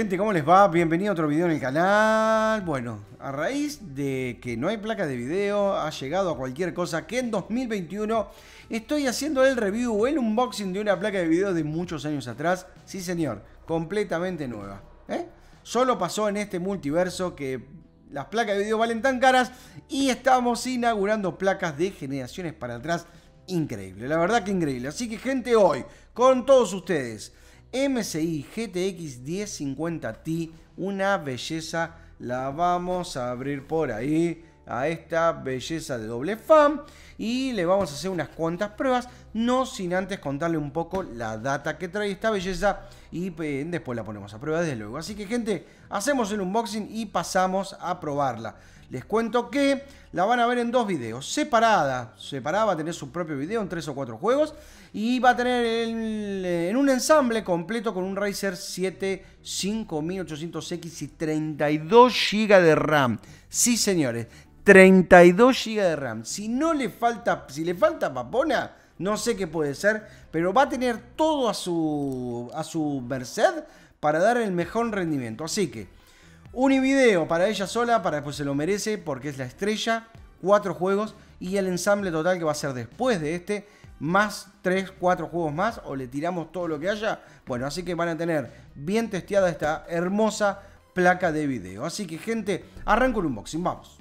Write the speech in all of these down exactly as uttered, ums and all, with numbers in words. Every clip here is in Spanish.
Gente, ¿cómo les va? Bienvenido a otro video en el canal. Bueno, a raíz de que no hay placa de video, ha llegado a cualquier cosa que en dos mil veintiuno estoy haciendo el review, el unboxing de una placa de video de muchos años atrás. Sí, señor, completamente nueva. ¿eh? Solo pasó en este multiverso que las placas de video valen tan caras y estamos inaugurando placas de generaciones para atrás. Increíble, la verdad que increíble. Así que, gente, hoy, con todos ustedes, M S I G T X diez cincuenta Ti, una belleza. La vamos a abrir por ahí a esta belleza de doble fan y le vamos a hacer unas cuantas pruebas, no sin antes contarle un poco la data que trae esta belleza y eh, después la ponemos a prueba desde luego. Así que, gente, hacemos el unboxing y pasamos a probarla. Les cuento que la van a ver en dos videos, separada, separada, va a tener su propio video en tres o cuatro juegos y va a tener el, en un ensamble completo con un Ryzen siete cinco mil ochocientos X y treinta y dos gigas de RAM. Sí, señores, treinta y dos gigas de RAM. Si no le falta, si le falta papona, no sé qué puede ser, pero va a tener todo a su, a su merced para dar el mejor rendimiento. Así que univideo para ella sola, para después se lo merece porque es la estrella, cuatro juegos y el ensamble total que va a ser después de este, más tres, cuatro juegos más, o le tiramos todo lo que haya. Bueno, así que van a tener bien testeada esta hermosa placa de video. Así que, gente, arranco el unboxing, vamos.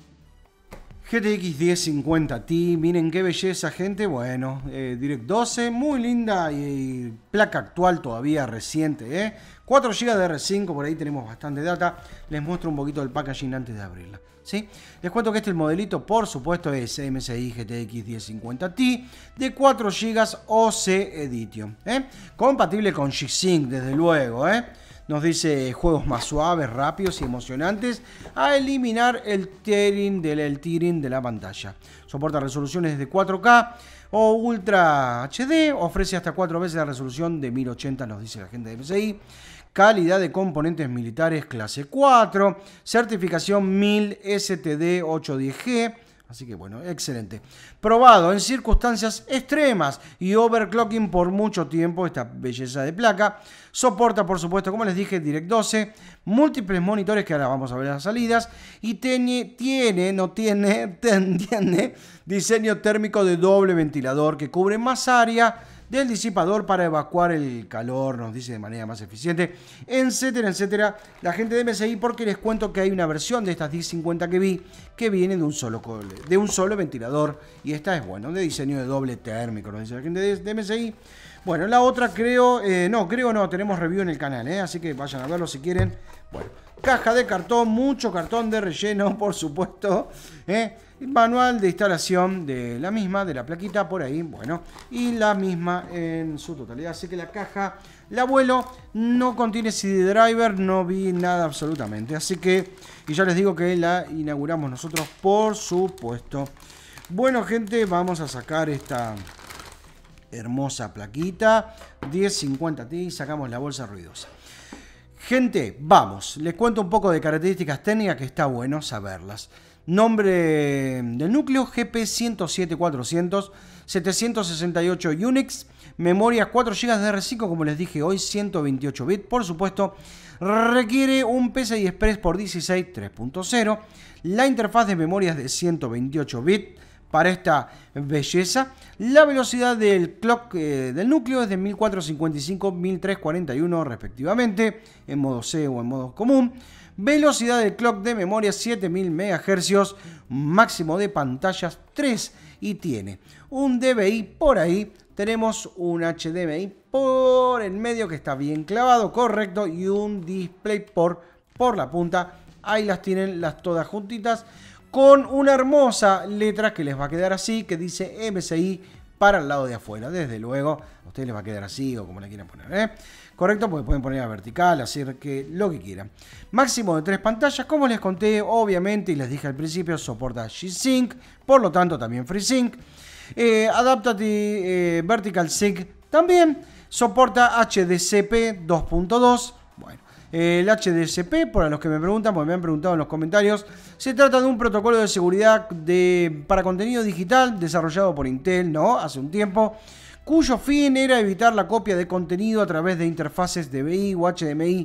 G T X diez cincuenta Ti, miren qué belleza, gente. Bueno, eh, Direct doce, muy linda y, y placa actual todavía reciente, ¿eh? cuatro gigas de D D R cinco, por ahí tenemos bastante data. Les muestro un poquito del packaging antes de abrirla, ¿sí? Les cuento que este el modelito, por supuesto, es M S I G T X diez cincuenta Ti de cuatro gigas O C Edition, ¿eh? Compatible con G-Sync, desde luego, ¿eh? Nos dice juegos más suaves, rápidos y emocionantes a eliminar el tearing del el tearing de la pantalla. Soporta resoluciones de cuatro K o Ultra H D. Ofrece hasta cuatro veces la resolución de mil ochenta, nos dice la gente de M S I. Calidad de componentes militares clase cuatro. Certificación mil S T D ochocientos diez G. Así que bueno, excelente. Probado en circunstancias extremas y overclocking por mucho tiempo esta belleza de placa. Soporta, por supuesto, como les dije, Direct doce, múltiples monitores que ahora vamos a ver las salidas. Y tiene, tiene, no tiene, tiene diseño térmico de doble ventilador que cubre más área del disipador para evacuar el calor, nos dice de manera más eficiente, etcétera, etcétera. La gente de M S I, porque les cuento que hay una versión de estas diez cincuenta que vi que viene de un solo de un solo ventilador y esta es, bueno, de diseño de doble térmico, nos dice la gente de, de M S I. Bueno, la otra creo, eh, no, creo no, tenemos review en el canal, ¿eh? Así que vayan a verlo si quieren. Bueno, caja de cartón, mucho cartón de relleno, por supuesto, ¿eh? Manual de instalación de la misma, de la plaquita por ahí, bueno, y la misma en su totalidad. Así que la caja, la vuelo, no contiene C D driver, no vi nada absolutamente. Así que, y ya les digo que la inauguramos nosotros, por supuesto. Bueno, gente, vamos a sacar esta hermosa plaquita diez cincuenta Ti, sacamos la bolsa ruidosa. Gente, vamos, les cuento un poco de características técnicas que está bueno saberlas. Nombre del núcleo G P ciento siete cuatrocientos, setecientos sesenta y ocho Unix, memoria cuatro gigas de D D R cinco, como les dije hoy, ciento veintiocho bits, por supuesto. Requiere un P C I Express por dieciséis tres punto cero, la interfaz de memoria es de ciento veintiocho bits para esta belleza. La velocidad del clock eh, del núcleo es de mil cuatrocientos cincuenta y cinco, mil trescientos cuarenta y uno respectivamente, en modo C o en modo común. Velocidad del clock de memoria siete mil megahercios, máximo de pantallas tres y tiene un D V I por ahí. Tenemos un H D M I por el medio que está bien clavado, correcto, y un DisplayPort por la punta. Ahí las tienen las todas juntitas con una hermosa letra que les va a quedar así, que dice M S I para el lado de afuera. Desde luego, a ustedes les va a quedar así o como le quieran poner, ¿eh? Correcto, porque pueden poner a vertical, hacer que lo que quieran. Máximo de tres pantallas, como les conté, obviamente, y les dije al principio, soporta G-Sync, por lo tanto también FreeSync. Eh, Adaptive eh, Vertical Sync también. Soporta H D C P dos punto dos. Bueno, eh, el H D C P, para los que me preguntan, porque me han preguntado en los comentarios, se trata de un protocolo de seguridad de, para contenido digital desarrollado por Intel, ¿no? Hace un tiempo, cuyo fin era evitar la copia de contenido a través de interfaces D V I o H D M I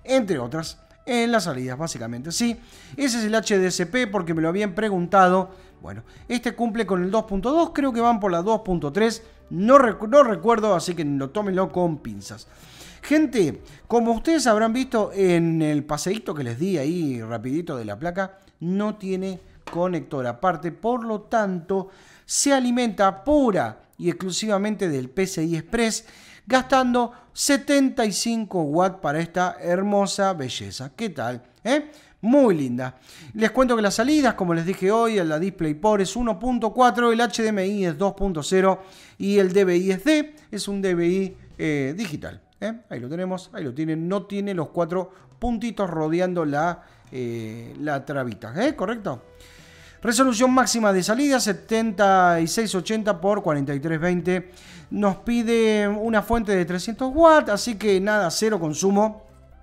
entre otras, en las salidas, básicamente. Sí, ese es el H D S P porque me lo habían preguntado. Bueno, este cumple con el dos punto dos, creo que van por la dos punto tres, no, rec no recuerdo, así que lo tómenlo con pinzas. Gente, como ustedes habrán visto en el paseíto que les di ahí rapidito de la placa, no tiene conector aparte, por lo tanto se alimenta pura y exclusivamente del P C I Express, gastando setenta y cinco watts para esta hermosa belleza. ¿Qué tal? ¿Eh? Muy linda. Les cuento que las salidas, como les dije hoy, la DisplayPort es uno punto cuatro, el H D M I es dos punto cero y el D V I es D, es un D V I eh, digital. ¿eh? Ahí lo tenemos, ahí lo tienen, no tiene los cuatro puntitos rodeando la, eh, la trabita, ¿eh? ¿Correcto? Resolución máxima de salida setenta y seis ochenta por cuarenta y tres veinte. Nos pide una fuente de trescientos watts, así que nada, cero consumo.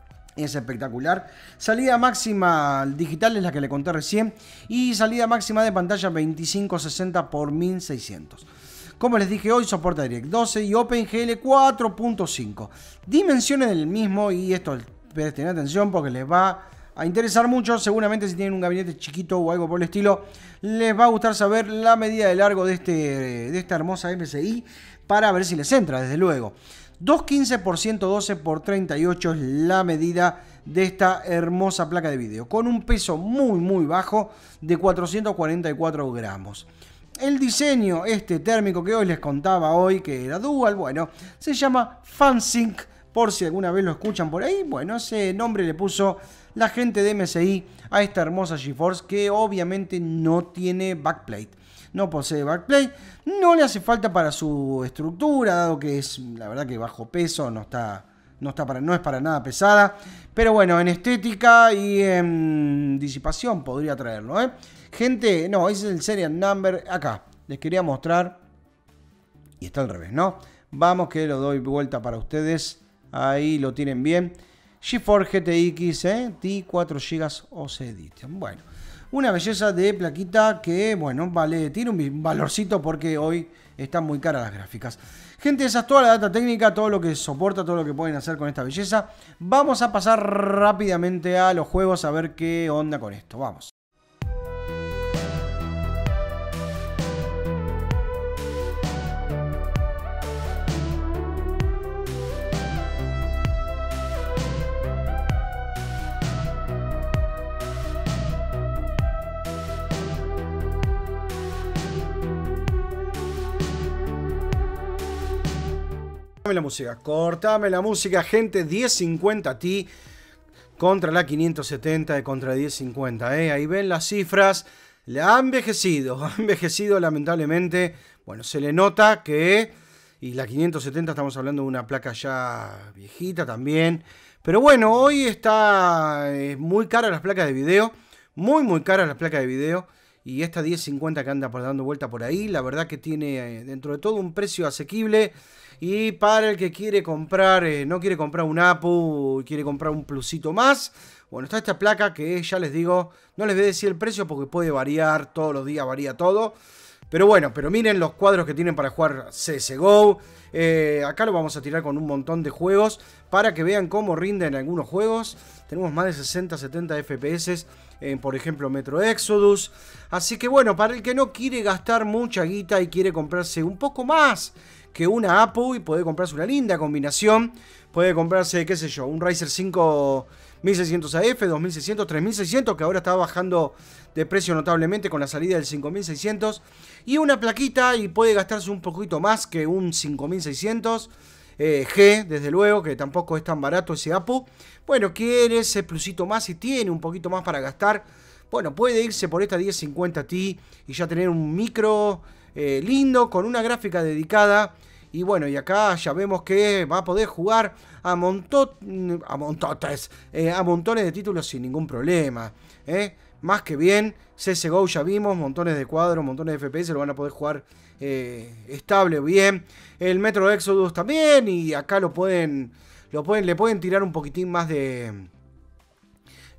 Es espectacular. Salida máxima digital es la que le conté recién. Y salida máxima de pantalla veinticinco sesenta por mil seiscientos. Como les dije hoy, soporta DirectX doce y OpenGL cuatro punto cinco. Dimensiones del mismo, y esto presten atención porque les va a interesar mucho. Seguramente si tienen un gabinete chiquito o algo por el estilo, les va a gustar saber la medida de largo de, este, de esta hermosa M S I para ver si les entra, desde luego. doscientos quince por ciento doce por treinta y ocho es la medida de esta hermosa placa de video, con un peso muy muy bajo de cuatrocientos cuarenta y cuatro gramos. El diseño este térmico que hoy les contaba hoy, que era dual, bueno, se llama FanSync, por si alguna vez lo escuchan por ahí. Bueno, ese nombre le puso la gente de M S I a esta hermosa GeForce, que obviamente no tiene backplate. No posee backplate, no le hace falta para su estructura, dado que es, la verdad que bajo peso, no está, no está para, no es para nada pesada. Pero bueno, en estética y en disipación podría traerlo, ¿eh? Gente, no, ese es el serial number. Acá, les quería mostrar. Y está al revés, ¿no? Vamos que lo doy vuelta para ustedes. Ahí lo tienen bien. GeForce G T X, ¿eh? T cuatro gigas O C Edition. Bueno, una belleza de plaquita que, bueno, vale, tiene un valorcito porque hoy están muy caras las gráficas. Gente, esa es toda la data técnica, todo lo que soporta, todo lo que pueden hacer con esta belleza. Vamos a pasar rápidamente a los juegos a ver qué onda con esto. Vamos. Cortame la música, cortame la música, gente. diez cincuenta Ti contra la quinientos setenta contra diez cincuenta, ¿eh? Ahí ven las cifras. La ha envejecido, ha envejecido lamentablemente. Bueno, se le nota que... Y la quinientos setenta estamos hablando de una placa ya viejita también. Pero bueno, hoy está eh, muy cara las placas de video. Muy, muy caras las placas de video. Y esta diez cincuenta que anda por dando vuelta por ahí, la verdad que tiene eh, dentro de todo un precio asequible. Y para el que quiere comprar, eh, no quiere comprar un Apu, quiere comprar un plusito más, bueno, está esta placa que ya les digo, no les voy a decir el precio porque puede variar, todos los días varía todo. Pero bueno, pero miren los cuadros que tienen para jugar C S G O. Eh, acá lo vamos a tirar con un montón de juegos para que vean cómo rinden algunos juegos. Tenemos más de sesenta, setenta F P S en, por ejemplo, Metro Exodus. Así que bueno, para el que no quiere gastar mucha guita y quiere comprarse un poco más que una Apu y puede comprarse una linda combinación, puede comprarse, qué sé yo, un Ryzen cinco mil seiscientos A F, dos mil seiscientos, tres mil seiscientos, que ahora está bajando de precio notablemente con la salida del cinco mil seiscientos, y una plaquita y puede gastarse un poquito más que un cinco mil seiscientos eh, G, desde luego, que tampoco es tan barato ese Apu. Bueno, quiere ese plusito más y tiene un poquito más para gastar, bueno, puede irse por esta diez cincuenta Ti y ya tener un micro eh, lindo con una gráfica dedicada. Y bueno, y acá ya vemos que va a poder jugar a, monto, a montotes, eh, a montones de títulos sin ningún problema. ¿eh? Más que bien, C S G O ya vimos, montones de cuadros, montones de F P S, lo van a poder jugar eh, estable, bien. El Metro Exodus también, y acá lo pueden, lo pueden, le pueden tirar un poquitín más de...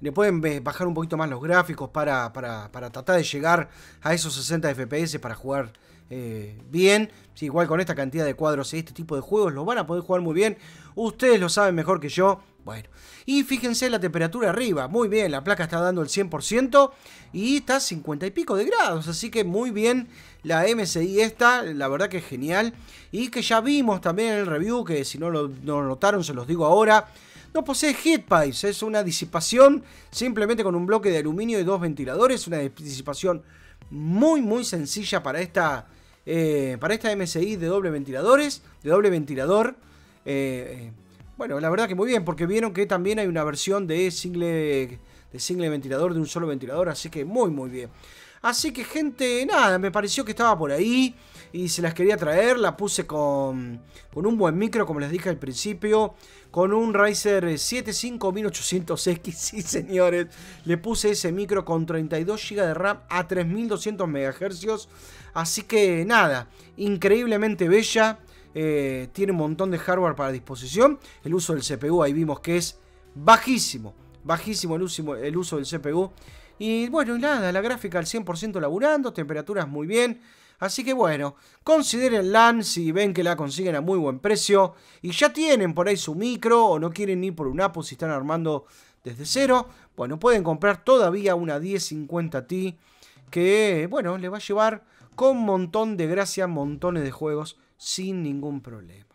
le pueden bajar un poquito más los gráficos para, para, para tratar de llegar a esos sesenta F P S para jugar eh, bien. Sí, igual con esta cantidad de cuadros y este tipo de juegos los van a poder jugar muy bien. Ustedes lo saben mejor que yo. Bueno, y fíjense la temperatura arriba, muy bien, la placa está dando el cien por ciento y está a cincuenta y pico de grados, así que muy bien la M S I esta, la verdad que es genial. Y que ya vimos también en el review, que si no lo, no lo notaron se los digo ahora, no posee heat pipes, es una disipación simplemente con un bloque de aluminio y dos ventiladores, una disipación muy muy sencilla para esta, eh, para esta M S I de doble ventiladores, de doble ventilador. Eh, Bueno, la verdad que muy bien, porque vieron que también hay una versión de single, de single ventilador, de un solo ventilador, así que muy muy bien. Así que gente, nada, me pareció que estaba por ahí y se las quería traer. La puse con, con un buen micro, como les dije al principio, con un Ryzen siete cinco mil ochocientos X, sí señores. Le puse ese micro con treinta y dos gigas de RAM a tres mil doscientos megahercios. Así que nada, increíblemente bella. Eh, tiene un montón de hardware para disposición. El uso del C P U ahí vimos que es bajísimo. Bajísimo el uso, el uso del C P U. Y bueno, nada, la gráfica al cien por ciento laburando. Temperaturas muy bien. Así que bueno, considérenla si ven que la consiguen a muy buen precio. Y ya tienen por ahí su micro o no quieren ir por un Apple si están armando desde cero. Bueno, pueden comprar todavía una diez cincuenta Ti que, bueno, le va a llevar con un montón de gracia montones de juegos sin ningún problema.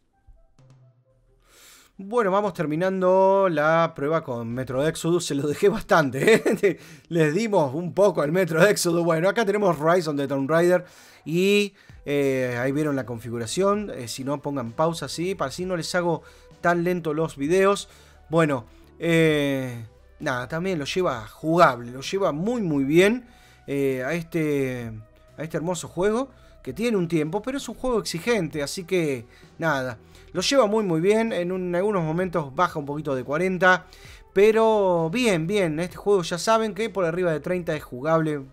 Bueno, vamos terminando la prueba con Metro Exodus. Se lo dejé bastante, ¿eh? Les dimos un poco al Metro Exodus. Bueno, acá tenemos Rise of the Tomb Raider. Y eh, ahí vieron la configuración. Eh, si no, pongan pausa así, para así no les hago tan lento los videos. Bueno, eh, nada, también lo lleva jugable. Lo lleva muy muy bien eh, a, este, a este hermoso juego, que tiene un tiempo, pero es un juego exigente, así que nada, lo lleva muy muy bien. En, un, en algunos momentos baja un poquito de cuarenta, pero bien, bien. Este juego ya saben que por arriba de treinta es jugable,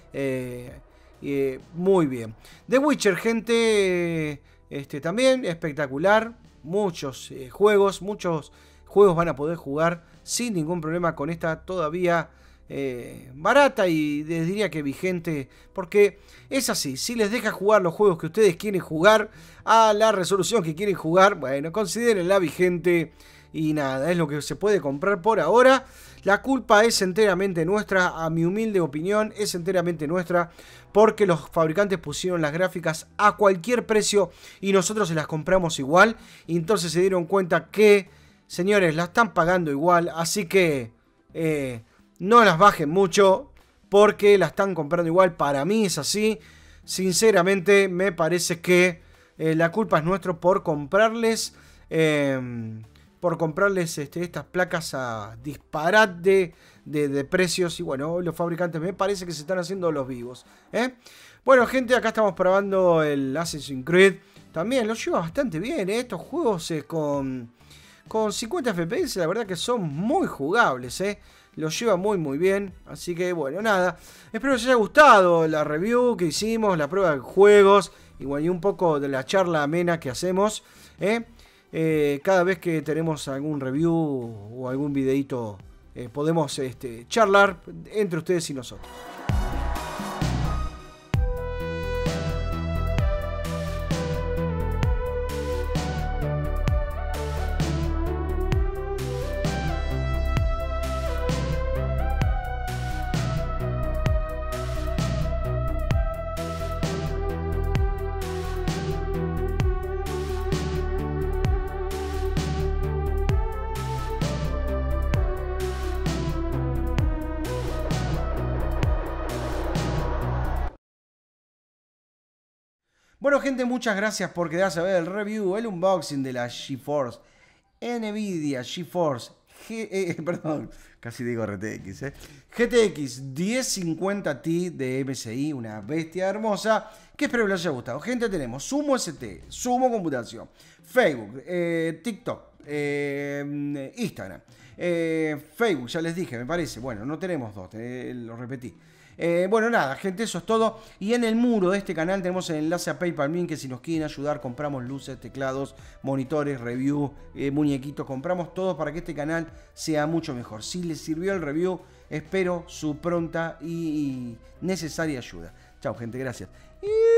eh, eh, muy bien. The Witcher, gente, este, también espectacular. Muchos eh, juegos, muchos juegos van a poder jugar sin ningún problema con esta todavía Eh, barata y les diría que vigente, porque es así, si les deja jugar los juegos que ustedes quieren jugar a la resolución que quieren jugar, bueno, considérenla vigente y nada, es lo que se puede comprar por ahora. La culpa es enteramente nuestra, a mi humilde opinión, es enteramente nuestra, porque los fabricantes pusieron las gráficas a cualquier precio y nosotros se las compramos igual, y entonces se dieron cuenta que, señores, la están pagando igual, así que eh, no las bajen mucho porque la están comprando igual. Para mí es así. Sinceramente me parece que eh, la culpa es nuestra por comprarles eh, por comprarles este, estas placas a disparate de, de precios. Y bueno, los fabricantes me parece que se están haciendo los vivos, ¿eh? Bueno, gente, acá estamos probando el Assassin's Creed. También lo lleva bastante bien, ¿eh? Estos juegos eh, con, con cincuenta F P S, la verdad que son muy jugables, ¿eh? Lo lleva muy muy bien. Así que bueno, nada. Espero que os haya gustado la review que hicimos, la prueba de juegos. Y bueno, y un poco de la charla amena que hacemos, ¿eh? Eh, cada vez que tenemos algún review o algún videito, eh, podemos este, charlar entre ustedes y nosotros. Bueno, gente, muchas gracias por quedarse a ver el review, el unboxing de la GeForce NVIDIA GeForce G, eh, perdón, casi digo R T X, eh, G T X diez cincuenta Ti de M S I, una bestia hermosa, que espero que les haya gustado. Gente, tenemos Sumo S T, Sumo Computación, Facebook, eh, TikTok, Eh, Instagram. Eh, Facebook, ya les dije, me parece. Bueno, no tenemos dos, eh, lo repetí. Eh, bueno, nada, gente, eso es todo. Y en el muro de este canal tenemos el enlace a PayPal Me, que si nos quieren ayudar, compramos luces, teclados, monitores, review, eh, muñequitos, compramos todo para que este canal sea mucho mejor. Si les sirvió el review, espero su pronta y necesaria ayuda. Chao, gente, gracias. Y...